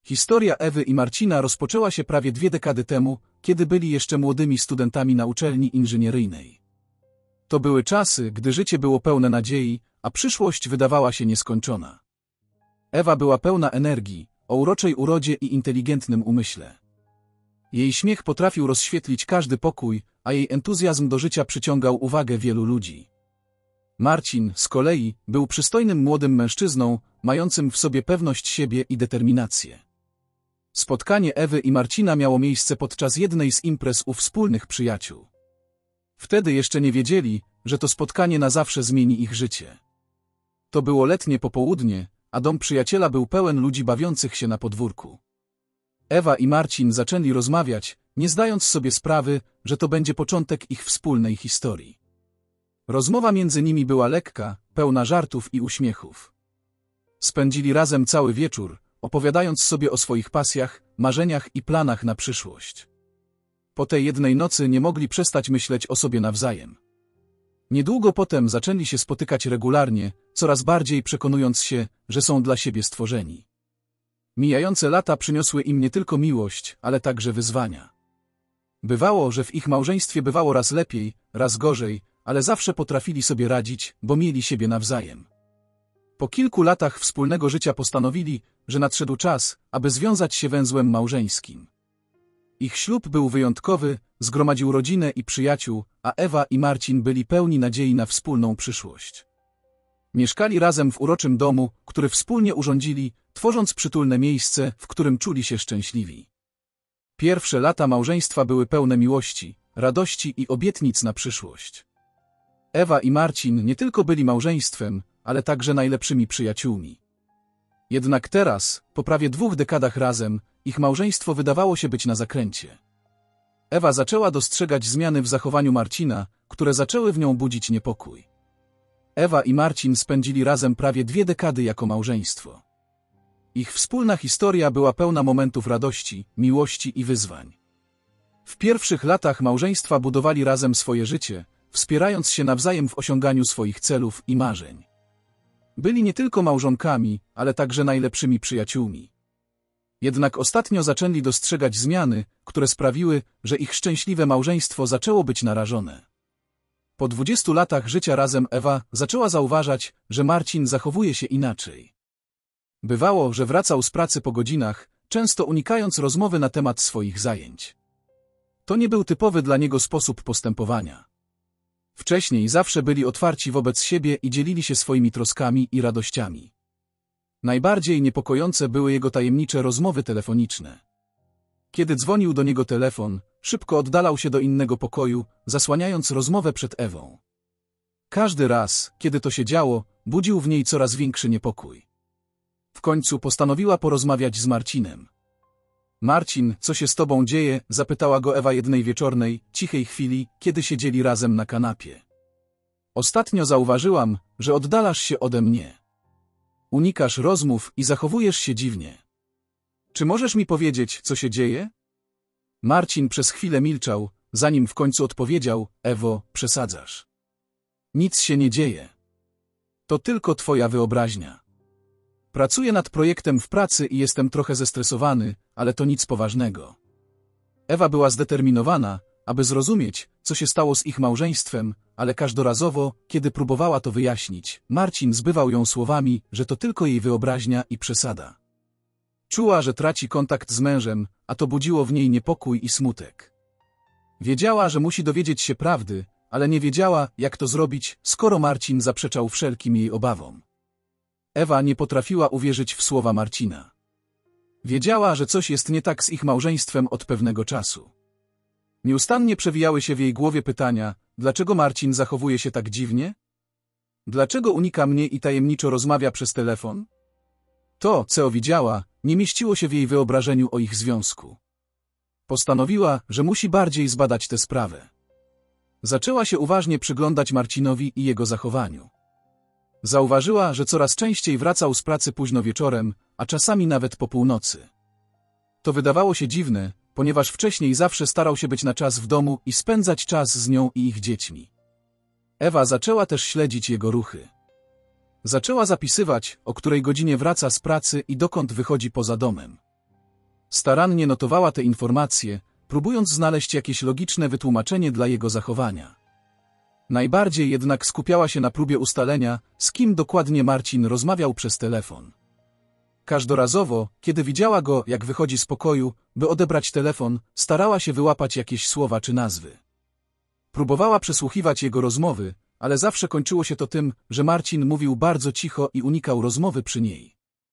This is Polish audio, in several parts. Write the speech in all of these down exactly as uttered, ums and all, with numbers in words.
Historia Ewy i Marcina rozpoczęła się prawie dwie dekady temu, kiedy byli jeszcze młodymi studentami na uczelni inżynieryjnej. To były czasy, gdy życie było pełne nadziei, a przyszłość wydawała się nieskończona. Ewa była pełna energii, o uroczej urodzie i inteligentnym umyśle. Jej śmiech potrafił rozświetlić każdy pokój, a jej entuzjazm do życia przyciągał uwagę wielu ludzi. Marcin, z kolei, był przystojnym młodym mężczyzną, mającym w sobie pewność siebie i determinację. Spotkanie Ewy i Marcina miało miejsce podczas jednej z imprez u wspólnych przyjaciół. Wtedy jeszcze nie wiedzieli, że to spotkanie na zawsze zmieni ich życie. To było letnie popołudnie, a dom przyjaciela był pełen ludzi bawiących się na podwórku. Ewa i Marcin zaczęli rozmawiać, nie zdając sobie sprawy, że to będzie początek ich wspólnej historii. Rozmowa między nimi była lekka, pełna żartów i uśmiechów. Spędzili razem cały wieczór, opowiadając sobie o swoich pasjach, marzeniach i planach na przyszłość. Po tej jednej nocy nie mogli przestać myśleć o sobie nawzajem. Niedługo potem zaczęli się spotykać regularnie, coraz bardziej przekonując się, że są dla siebie stworzeni. Mijające lata przyniosły im nie tylko miłość, ale także wyzwania. Bywało, że w ich małżeństwie bywało raz lepiej, raz gorzej, ale zawsze potrafili sobie radzić, bo mieli siebie nawzajem. Po kilku latach wspólnego życia postanowili, że nadszedł czas, aby związać się węzłem małżeńskim. Ich ślub był wyjątkowy, zgromadził rodzinę i przyjaciół, a Ewa i Marcin byli pełni nadziei na wspólną przyszłość. Mieszkali razem w uroczym domu, który wspólnie urządzili, tworząc przytulne miejsce, w którym czuli się szczęśliwi. Pierwsze lata małżeństwa były pełne miłości, radości i obietnic na przyszłość. Ewa i Marcin nie tylko byli małżeństwem, ale także najlepszymi przyjaciółmi. Jednak teraz, po prawie dwóch dekadach razem, ich małżeństwo wydawało się być na zakręcie. Ewa zaczęła dostrzegać zmiany w zachowaniu Marcina, które zaczęły w nią budzić niepokój. Ewa i Marcin spędzili razem prawie dwie dekady jako małżeństwo. Ich wspólna historia była pełna momentów radości, miłości i wyzwań. W pierwszych latach małżeństwa budowali razem swoje życie, wspierając się nawzajem w osiąganiu swoich celów i marzeń. Byli nie tylko małżonkami, ale także najlepszymi przyjaciółmi. Jednak ostatnio zaczęli dostrzegać zmiany, które sprawiły, że ich szczęśliwe małżeństwo zaczęło być narażone. Po dwudziestu latach życia razem Ewa zaczęła zauważać, że Marcin zachowuje się inaczej. Bywało, że wracał z pracy po godzinach, często unikając rozmowy na temat swoich zajęć. To nie był typowy dla niego sposób postępowania. Wcześniej zawsze byli otwarci wobec siebie i dzielili się swoimi troskami i radościami. Najbardziej niepokojące były jego tajemnicze rozmowy telefoniczne. Kiedy dzwonił do niego telefon, szybko oddalał się do innego pokoju, zasłaniając rozmowę przed Ewą. Każdy raz, kiedy to się działo, budził w niej coraz większy niepokój. W końcu postanowiła porozmawiać z Marcinem. Marcin, co się z tobą dzieje? Zapytała go Ewa jednej wieczornej, cichej chwili, kiedy siedzieli razem na kanapie. Ostatnio zauważyłam, że oddalasz się ode mnie. Unikasz rozmów i zachowujesz się dziwnie. Czy możesz mi powiedzieć, co się dzieje? Marcin przez chwilę milczał, zanim w końcu odpowiedział: Ewo, przesadzasz. Nic się nie dzieje. To tylko twoja wyobraźnia. Pracuję nad projektem w pracy i jestem trochę zestresowany, ale to nic poważnego. Ewa była zdeterminowana, aby zrozumieć, co się stało z ich małżeństwem, ale każdorazowo, kiedy próbowała to wyjaśnić, Marcin zbywał ją słowami, że to tylko jej wyobraźnia i przesada. Czuła, że traci kontakt z mężem, a to budziło w niej niepokój i smutek. Wiedziała, że musi dowiedzieć się prawdy, ale nie wiedziała, jak to zrobić, skoro Marcin zaprzeczał wszelkim jej obawom. Ewa nie potrafiła uwierzyć w słowa Marcina. Wiedziała, że coś jest nie tak z ich małżeństwem od pewnego czasu. Nieustannie przewijały się w jej głowie pytania: dlaczego Marcin zachowuje się tak dziwnie? Dlaczego unika mnie i tajemniczo rozmawia przez telefon? To, co widziała, nie mieściło się w jej wyobrażeniu o ich związku. Postanowiła, że musi bardziej zbadać tę sprawę. Zaczęła się uważnie przyglądać Marcinowi i jego zachowaniu. Zauważyła, że coraz częściej wracał z pracy późno wieczorem, a czasami nawet po północy. To wydawało się dziwne, ponieważ wcześniej zawsze starał się być na czas w domu i spędzać czas z nią i ich dziećmi. Ewa zaczęła też śledzić jego ruchy. Zaczęła zapisywać, o której godzinie wraca z pracy i dokąd wychodzi poza domem. Starannie notowała te informacje, próbując znaleźć jakieś logiczne wytłumaczenie dla jego zachowania. Najbardziej jednak skupiała się na próbie ustalenia, z kim dokładnie Marcin rozmawiał przez telefon. Każdorazowo, kiedy widziała go, jak wychodzi z pokoju, by odebrać telefon, starała się wyłapać jakieś słowa czy nazwy. Próbowała przesłuchiwać jego rozmowy, ale zawsze kończyło się to tym, że Marcin mówił bardzo cicho i unikał rozmowy przy niej.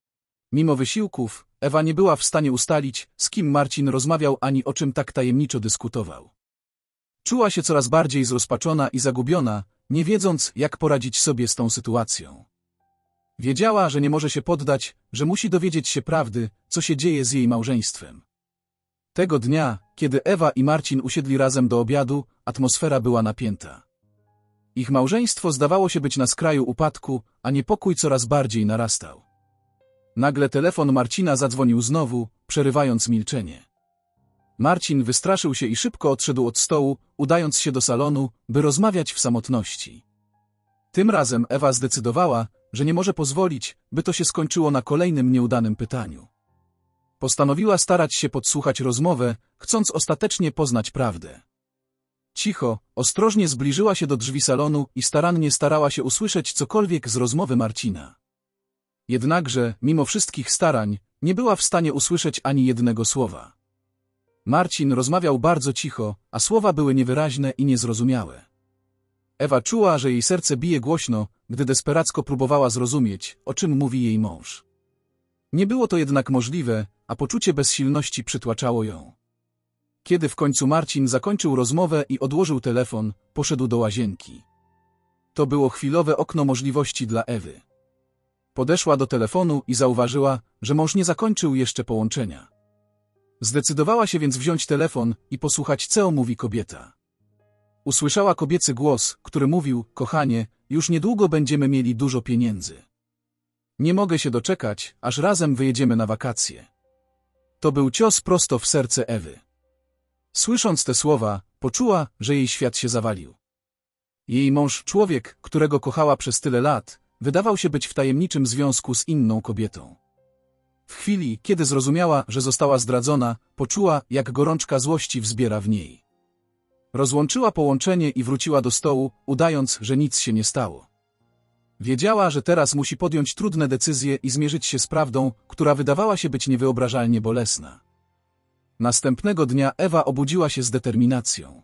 Mimo wysiłków, Ewa nie była w stanie ustalić, z kim Marcin rozmawiał ani o czym tak tajemniczo dyskutował. Czuła się coraz bardziej zrozpaczona i zagubiona, nie wiedząc, jak poradzić sobie z tą sytuacją. Wiedziała, że nie może się poddać, że musi dowiedzieć się prawdy, co się dzieje z jej małżeństwem. Tego dnia, kiedy Ewa i Marcin usiedli razem do obiadu, atmosfera była napięta. Ich małżeństwo zdawało się być na skraju upadku, a niepokój coraz bardziej narastał. Nagle telefon Marcina zadzwonił znowu, przerywając milczenie. Marcin wystraszył się i szybko odszedł od stołu, udając się do salonu, by rozmawiać w samotności. Tym razem Ewa zdecydowała, że nie może pozwolić, by to się skończyło na kolejnym nieudanym pytaniu. Postanowiła starać się podsłuchać rozmowę, chcąc ostatecznie poznać prawdę. Cicho, ostrożnie zbliżyła się do drzwi salonu i starannie starała się usłyszeć cokolwiek z rozmowy Marcina. Jednakże, mimo wszystkich starań, nie była w stanie usłyszeć ani jednego słowa. Marcin rozmawiał bardzo cicho, a słowa były niewyraźne i niezrozumiałe. Ewa czuła, że jej serce bije głośno, gdy desperacko próbowała zrozumieć, o czym mówi jej mąż. Nie było to jednak możliwe, a poczucie bezsilności przytłaczało ją. Kiedy w końcu Marcin zakończył rozmowę i odłożył telefon, poszedł do łazienki. To było chwilowe okno możliwości dla Ewy. Podeszła do telefonu i zauważyła, że mąż nie zakończył jeszcze połączenia. Zdecydowała się więc wziąć telefon i posłuchać, co mówi kobieta. Usłyszała kobiecy głos, który mówił: kochanie, już niedługo będziemy mieli dużo pieniędzy. Nie mogę się doczekać, aż razem wyjedziemy na wakacje. To był cios prosto w serce Ewy. Słysząc te słowa, poczuła, że jej świat się zawalił. Jej mąż, człowiek, którego kochała przez tyle lat, wydawał się być w tajemniczym związku z inną kobietą. W chwili, kiedy zrozumiała, że została zdradzona, poczuła, jak gorączka złości wzbiera w niej. Rozłączyła połączenie i wróciła do stołu, udając, że nic się nie stało. Wiedziała, że teraz musi podjąć trudne decyzje i zmierzyć się z prawdą, która wydawała się być niewyobrażalnie bolesna. Następnego dnia Ewa obudziła się z determinacją.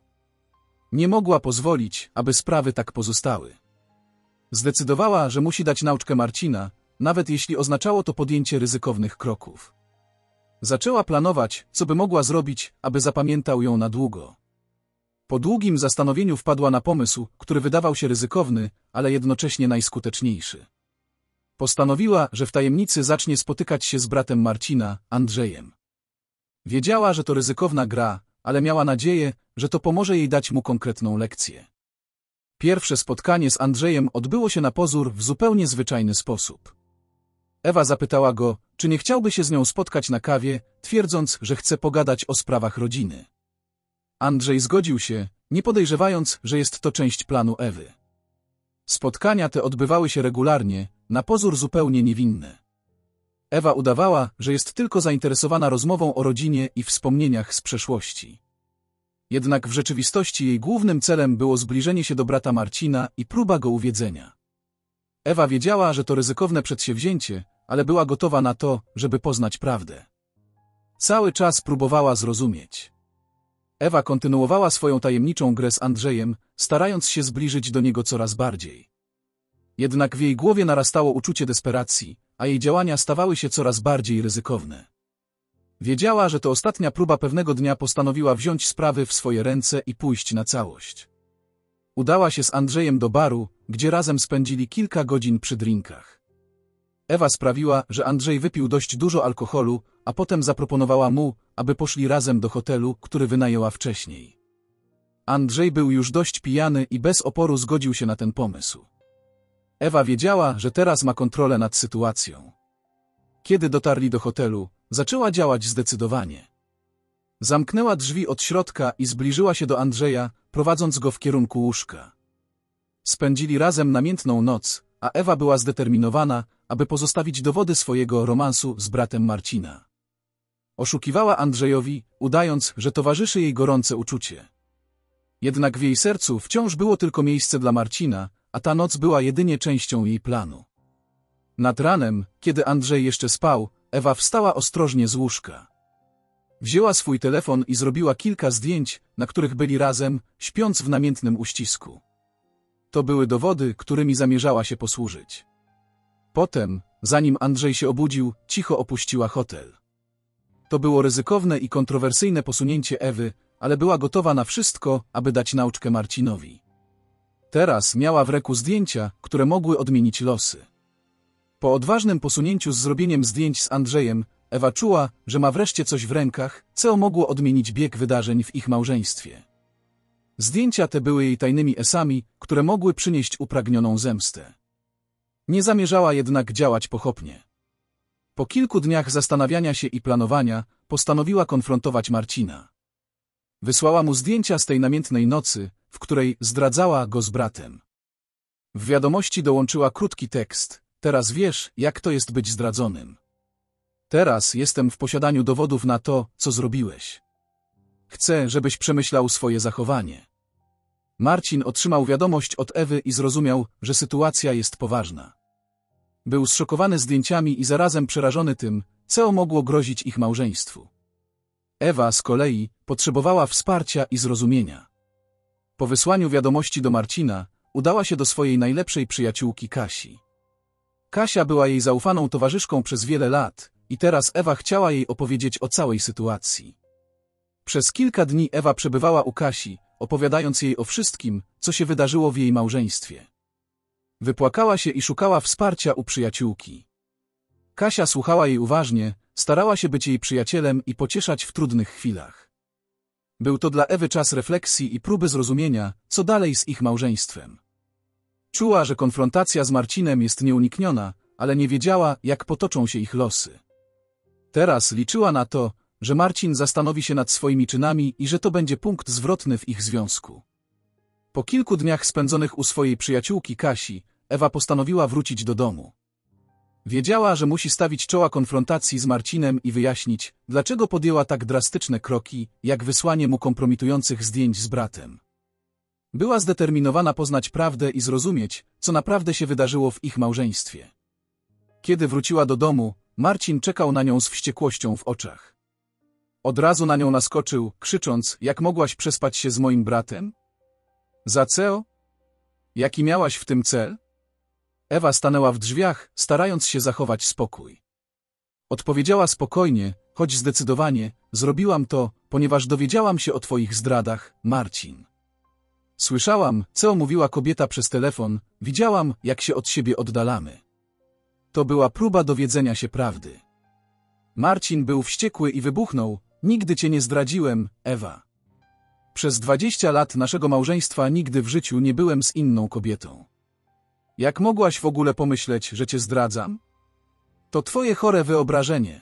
Nie mogła pozwolić, aby sprawy tak pozostały. Zdecydowała, że musi dać nauczkę Marcina, nawet jeśli oznaczało to podjęcie ryzykownych kroków. Zaczęła planować, co by mogła zrobić, aby zapamiętał ją na długo. Po długim zastanowieniu wpadła na pomysł, który wydawał się ryzykowny, ale jednocześnie najskuteczniejszy. Postanowiła, że w tajemnicy zacznie spotykać się z bratem Marcina, Andrzejem. Wiedziała, że to ryzykowna gra, ale miała nadzieję, że to pomoże jej dać mu konkretną lekcję. Pierwsze spotkanie z Andrzejem odbyło się na pozór w zupełnie zwyczajny sposób. Ewa zapytała go, czy nie chciałby się z nią spotkać na kawie, twierdząc, że chce pogadać o sprawach rodziny. Andrzej zgodził się, nie podejrzewając, że jest to część planu Ewy. Spotkania te odbywały się regularnie, na pozór zupełnie niewinne. Ewa udawała, że jest tylko zainteresowana rozmową o rodzinie i wspomnieniach z przeszłości. Jednak w rzeczywistości jej głównym celem było zbliżenie się do brata Marcina i próba go uwiedzenia. Ewa wiedziała, że to ryzykowne przedsięwzięcie, ale była gotowa na to, żeby poznać prawdę. Cały czas próbowała zrozumieć. Ewa kontynuowała swoją tajemniczą grę z Andrzejem, starając się zbliżyć do niego coraz bardziej. Jednak w jej głowie narastało uczucie desperacji, a jej działania stawały się coraz bardziej ryzykowne. Wiedziała, że to ostatnia próba. Pewnego dnia postanowiła wziąć sprawy w swoje ręce i pójść na całość. Udała się z Andrzejem do baru, gdzie razem spędzili kilka godzin przy drinkach. Ewa sprawiła, że Andrzej wypił dość dużo alkoholu, a potem zaproponowała mu, aby poszli razem do hotelu, który wynajęła wcześniej. Andrzej był już dość pijany i bez oporu zgodził się na ten pomysł. Ewa wiedziała, że teraz ma kontrolę nad sytuacją. Kiedy dotarli do hotelu, zaczęła działać zdecydowanie. Zamknęła drzwi od środka i zbliżyła się do Andrzeja, prowadząc go w kierunku łóżka. Spędzili razem namiętną noc, a Ewa była zdeterminowana, aby pozostawić dowody swojego romansu z bratem Marcina. Oszukiwała Andrzejowi, udając, że towarzyszy jej gorące uczucie. Jednak w jej sercu wciąż było tylko miejsce dla Marcina, a ta noc była jedynie częścią jej planu. Nad ranem, kiedy Andrzej jeszcze spał, Ewa wstała ostrożnie z łóżka. Wzięła swój telefon i zrobiła kilka zdjęć, na których byli razem, śpiąc w namiętnym uścisku. To były dowody, którymi zamierzała się posłużyć. Potem, zanim Andrzej się obudził, cicho opuściła hotel. To było ryzykowne i kontrowersyjne posunięcie Ewy, ale była gotowa na wszystko, aby dać nauczkę Marcinowi. Teraz miała w ręku zdjęcia, które mogły odmienić losy. Po odważnym posunięciu z zrobieniem zdjęć z Andrzejem, Ewa czuła, że ma wreszcie coś w rękach, co mogło odmienić bieg wydarzeń w ich małżeństwie. Zdjęcia te były jej tajnymi esami, które mogły przynieść upragnioną zemstę. Nie zamierzała jednak działać pochopnie. Po kilku dniach zastanawiania się i planowania, postanowiła konfrontować Marcina. Wysłała mu zdjęcia z tej namiętnej nocy, w której zdradzała go z bratem. W wiadomości dołączyła krótki tekst: teraz wiesz, jak to jest być zdradzonym. Teraz jestem w posiadaniu dowodów na to, co zrobiłeś. Chcę, żebyś przemyślał swoje zachowanie. Marcin otrzymał wiadomość od Ewy i zrozumiał, że sytuacja jest poważna. Był zszokowany zdjęciami i zarazem przerażony tym, co mogło grozić ich małżeństwu. Ewa z kolei potrzebowała wsparcia i zrozumienia. Po wysłaniu wiadomości do Marcina udała się do swojej najlepszej przyjaciółki Kasi. Kasia była jej zaufaną towarzyszką przez wiele lat i teraz Ewa chciała jej opowiedzieć o całej sytuacji. Przez kilka dni Ewa przebywała u Kasi, opowiadając jej o wszystkim, co się wydarzyło w jej małżeństwie. Wypłakała się i szukała wsparcia u przyjaciółki. Kasia słuchała jej uważnie, starała się być jej przyjacielem i pocieszać w trudnych chwilach. Był to dla Ewy czas refleksji i próby zrozumienia, co dalej z ich małżeństwem. Czuła, że konfrontacja z Marcinem jest nieunikniona, ale nie wiedziała, jak potoczą się ich losy. Teraz liczyła na to, że Marcin zastanowi się nad swoimi czynami i że to będzie punkt zwrotny w ich związku. Po kilku dniach spędzonych u swojej przyjaciółki Kasi, Ewa postanowiła wrócić do domu. Wiedziała, że musi stawić czoła konfrontacji z Marcinem i wyjaśnić, dlaczego podjęła tak drastyczne kroki, jak wysłanie mu kompromitujących zdjęć z bratem. Była zdeterminowana poznać prawdę i zrozumieć, co naprawdę się wydarzyło w ich małżeństwie. Kiedy wróciła do domu, Marcin czekał na nią z wściekłością w oczach. Od razu na nią naskoczył, krzycząc: jak mogłaś przespać się z moim bratem? Za co? Jaki miałaś w tym cel? Ewa stanęła w drzwiach, starając się zachować spokój. Odpowiedziała spokojnie, choć zdecydowanie: zrobiłam to, ponieważ dowiedziałam się o twoich zdradach, Marcin. Słyszałam, co mówiła kobieta przez telefon, widziałam, jak się od siebie oddalamy. To była próba dowiedzenia się prawdy. Marcin był wściekły i wybuchnął: nigdy cię nie zdradziłem, Ewa. Przez dwadzieścia lat naszego małżeństwa nigdy w życiu nie byłem z inną kobietą. Jak mogłaś w ogóle pomyśleć, że cię zdradzam? To twoje chore wyobrażenie.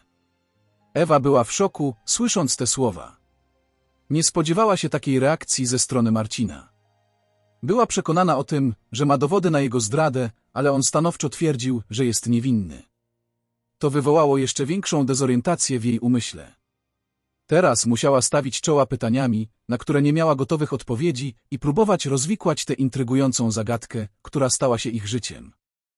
Ewa była w szoku, słysząc te słowa. Nie spodziewała się takiej reakcji ze strony Marcina. Była przekonana o tym, że ma dowody na jego zdradę, ale on stanowczo twierdził, że jest niewinny. To wywołało jeszcze większą dezorientację w jej umyśle. Teraz musiała stawić czoła pytaniami, na które nie miała gotowych odpowiedzi, i próbować rozwikłać tę intrygującą zagadkę, która stała się ich życiem.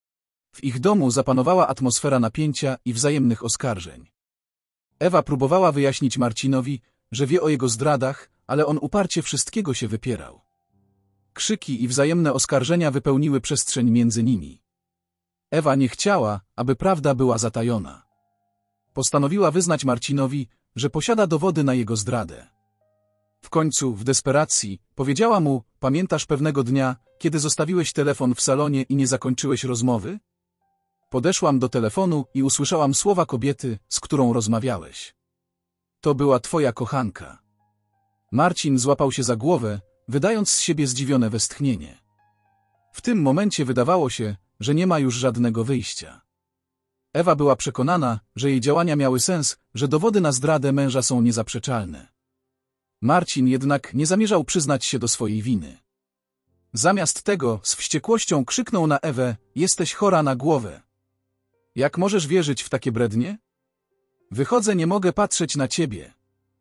W ich domu zapanowała atmosfera napięcia i wzajemnych oskarżeń. Ewa próbowała wyjaśnić Marcinowi, że wie o jego zdradach, ale on uparcie wszystkiego się wypierał. Krzyki i wzajemne oskarżenia wypełniły przestrzeń między nimi. Ewa nie chciała, aby prawda była zatajona. Postanowiła wyznać Marcinowi, że posiada dowody na jego zdradę. W końcu, w desperacji, powiedziała mu: pamiętasz pewnego dnia, kiedy zostawiłeś telefon w salonie i nie zakończyłeś rozmowy? Podeszłam do telefonu i usłyszałam słowa kobiety, z którą rozmawiałeś. To była twoja kochanka. Marcin złapał się za głowę, wydając z siebie zdziwione westchnienie. W tym momencie wydawało się, że nie ma już żadnego wyjścia. Ewa była przekonana, że jej działania miały sens, że dowody na zdradę męża są niezaprzeczalne. Marcin jednak nie zamierzał przyznać się do swojej winy. Zamiast tego z wściekłością krzyknął na Ewę: jesteś chora na głowę. Jak możesz wierzyć w takie brednie? Wychodzę, nie mogę patrzeć na ciebie.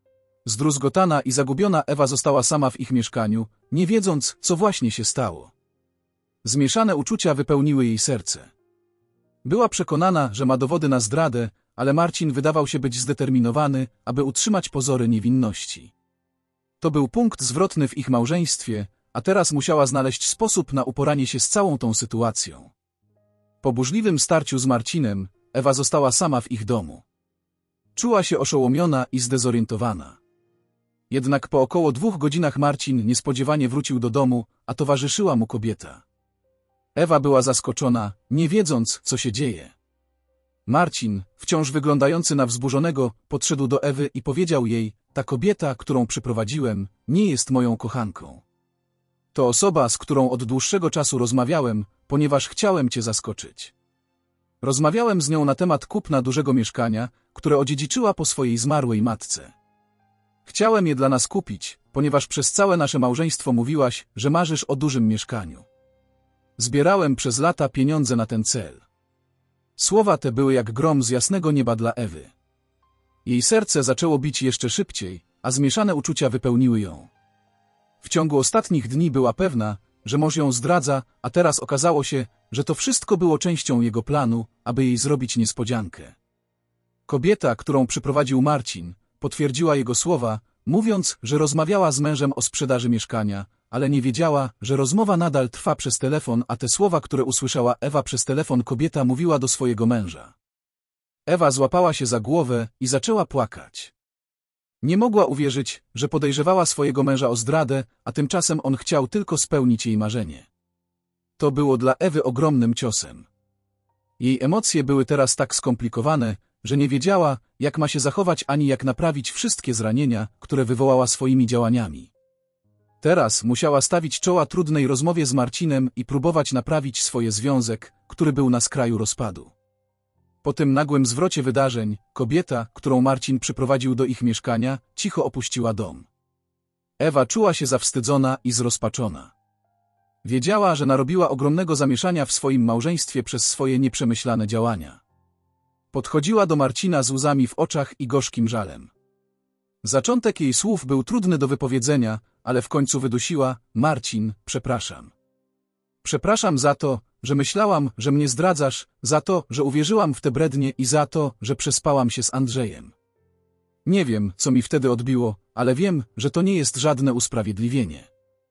Zdruzgotana i zagubiona Ewa została sama w ich mieszkaniu, nie wiedząc, co właśnie się stało. Zmieszane uczucia wypełniły jej serce. Była przekonana, że ma dowody na zdradę, ale Marcin wydawał się być zdeterminowany, aby utrzymać pozory niewinności. To był punkt zwrotny w ich małżeństwie, a teraz musiała znaleźć sposób na uporanie się z całą tą sytuacją. Po burzliwym starciu z Marcinem, Ewa została sama w ich domu. Czuła się oszołomiona i zdezorientowana. Jednak po około dwóch godzinach Marcin niespodziewanie wrócił do domu, a towarzyszyła mu kobieta. Ewa była zaskoczona, nie wiedząc, co się dzieje. Marcin, wciąż wyglądający na wzburzonego, podszedł do Ewy i powiedział jej: ta kobieta, którą przyprowadziłem, nie jest moją kochanką. To osoba, z którą od dłuższego czasu rozmawiałem, ponieważ chciałem cię zaskoczyć. Rozmawiałem z nią na temat kupna dużego mieszkania, które odziedziczyła po swojej zmarłej matce. Chciałem je dla nas kupić, ponieważ przez całe nasze małżeństwo mówiłaś, że marzysz o dużym mieszkaniu. Zbierałem przez lata pieniądze na ten cel. Słowa te były jak grom z jasnego nieba dla Ewy. Jej serce zaczęło bić jeszcze szybciej, a zmieszane uczucia wypełniły ją. W ciągu ostatnich dni była pewna, że mąż ją zdradza, a teraz okazało się, że to wszystko było częścią jego planu, aby jej zrobić niespodziankę. Kobieta, którą przyprowadził Marcin, potwierdziła jego słowa, mówiąc, że rozmawiała z mężem o sprzedaży mieszkania, ale nie wiedziała, że rozmowa nadal trwa przez telefon, a te słowa, które usłyszała Ewa przez telefon, kobieta mówiła do swojego męża. Ewa złapała się za głowę i zaczęła płakać. Nie mogła uwierzyć, że podejrzewała swojego męża o zdradę, a tymczasem on chciał tylko spełnić jej marzenie. To było dla Ewy ogromnym ciosem. Jej emocje były teraz tak skomplikowane, że nie wiedziała, jak ma się zachować ani jak naprawić wszystkie zranienia, które wywołała swoimi działaniami. Teraz musiała stawić czoła trudnej rozmowie z Marcinem i próbować naprawić swoje związek, który był na skraju rozpadu. Po tym nagłym zwrocie wydarzeń, kobieta, którą Marcin przyprowadził do ich mieszkania, cicho opuściła dom. Ewa czuła się zawstydzona i zrozpaczona. Wiedziała, że narobiła ogromnego zamieszania w swoim małżeństwie przez swoje nieprzemyślane działania. Podchodziła do Marcina z łzami w oczach i gorzkim żalem. Zaczątek jej słów był trudny do wypowiedzenia, ale w końcu wydusiła: Marcin, przepraszam. Przepraszam za to, że myślałam, że mnie zdradzasz, za to, że uwierzyłam w te brednie i za to, że przespałam się z Andrzejem. Nie wiem, co mi wtedy odbiło, ale wiem, że to nie jest żadne usprawiedliwienie.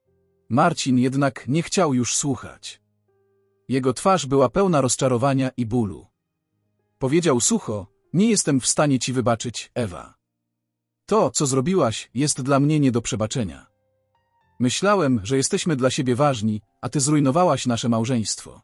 Marcin jednak nie chciał już słuchać. Jego twarz była pełna rozczarowania i bólu. Powiedział sucho: nie jestem w stanie ci wybaczyć, Ewa. To, co zrobiłaś, jest dla mnie nie do przebaczenia. Myślałem, że jesteśmy dla siebie ważni, a ty zrujnowałaś nasze małżeństwo.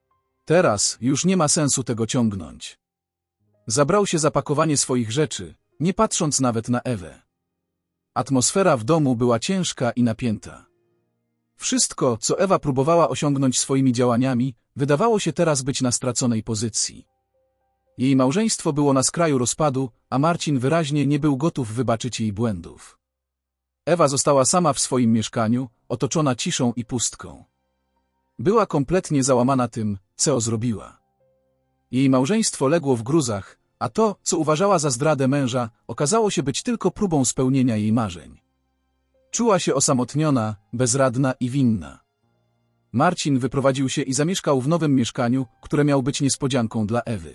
Teraz już nie ma sensu tego ciągnąć. Zabrał się za pakowanie swoich rzeczy, nie patrząc nawet na Ewę. Atmosfera w domu była ciężka i napięta. Wszystko, co Ewa próbowała osiągnąć swoimi działaniami, wydawało się teraz być na straconej pozycji. Jej małżeństwo było na skraju rozpadu, a Marcin wyraźnie nie był gotów wybaczyć jej błędów. Ewa została sama w swoim mieszkaniu, otoczona ciszą i pustką. Była kompletnie załamana tym, co zrobiła. Jej małżeństwo legło w gruzach, a to, co uważała za zdradę męża, okazało się być tylko próbą spełnienia jej marzeń. Czuła się osamotniona, bezradna i winna. Marcin wyprowadził się i zamieszkał w nowym mieszkaniu, które miało być niespodzianką dla Ewy.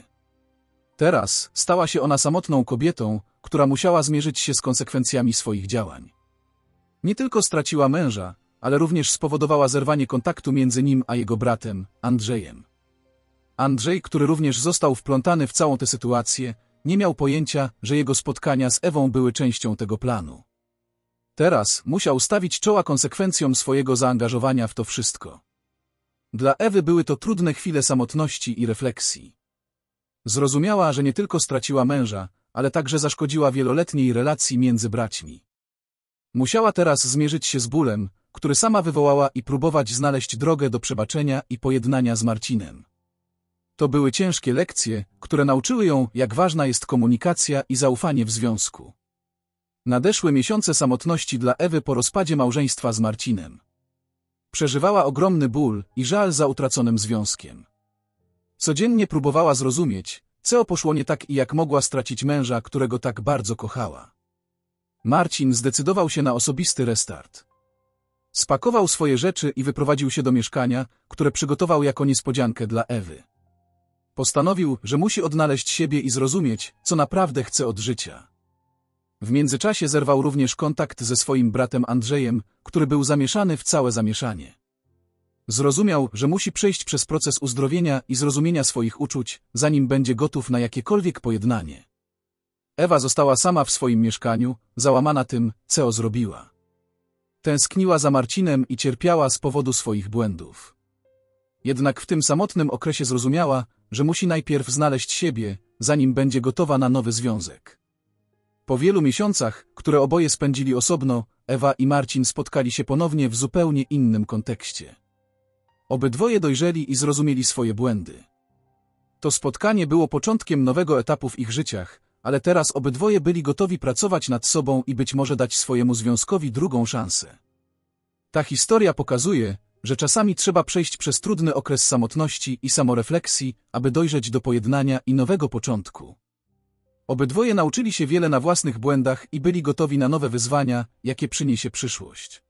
Teraz stała się ona samotną kobietą, która musiała zmierzyć się z konsekwencjami swoich działań. Nie tylko straciła męża, ale również spowodowała zerwanie kontaktu między nim a jego bratem, Andrzejem. Andrzej, który również został wplątany w całą tę sytuację, nie miał pojęcia, że jego spotkania z Ewą były częścią tego planu. Teraz musiał stawić czoła konsekwencjom swojego zaangażowania w to wszystko. Dla Ewy były to trudne chwile samotności i refleksji. Zrozumiała, że nie tylko straciła męża, ale także zaszkodziła wieloletniej relacji między braćmi. Musiała teraz zmierzyć się z bólem, który sama wywołała i próbować znaleźć drogę do przebaczenia i pojednania z Marcinem. To były ciężkie lekcje, które nauczyły ją, jak ważna jest komunikacja i zaufanie w związku. Nadeszły miesiące samotności dla Ewy po rozpadzie małżeństwa z Marcinem. Przeżywała ogromny ból i żal za utraconym związkiem. Codziennie próbowała zrozumieć, Co poszło nie tak i jak mogła stracić męża, którego tak bardzo kochała. Marcin zdecydował się na osobisty restart. Spakował swoje rzeczy i wyprowadził się do mieszkania, które przygotował jako niespodziankę dla Ewy. Postanowił, że musi odnaleźć siebie i zrozumieć, co naprawdę chce od życia. W międzyczasie zerwał również kontakt ze swoim bratem Andrzejem, który był zamieszany w całe zamieszanie. Zrozumiał, że musi przejść przez proces uzdrowienia i zrozumienia swoich uczuć, zanim będzie gotów na jakiekolwiek pojednanie. Ewa została sama w swoim mieszkaniu, załamana tym, co zrobiła. Tęskniła za Marcinem i cierpiała z powodu swoich błędów. Jednak w tym samotnym okresie zrozumiała, że musi najpierw znaleźć siebie, zanim będzie gotowa na nowy związek. Po wielu miesiącach, które oboje spędzili osobno, Ewa i Marcin spotkali się ponownie w zupełnie innym kontekście. Obydwoje dojrzeli i zrozumieli swoje błędy. To spotkanie było początkiem nowego etapu w ich życiach, ale teraz obydwoje byli gotowi pracować nad sobą i być może dać swojemu związkowi drugą szansę. Ta historia pokazuje, że czasami trzeba przejść przez trudny okres samotności i samorefleksji, aby dojrzeć do pojednania i nowego początku. Obydwoje nauczyli się wiele na własnych błędach i byli gotowi na nowe wyzwania, jakie przyniesie przyszłość.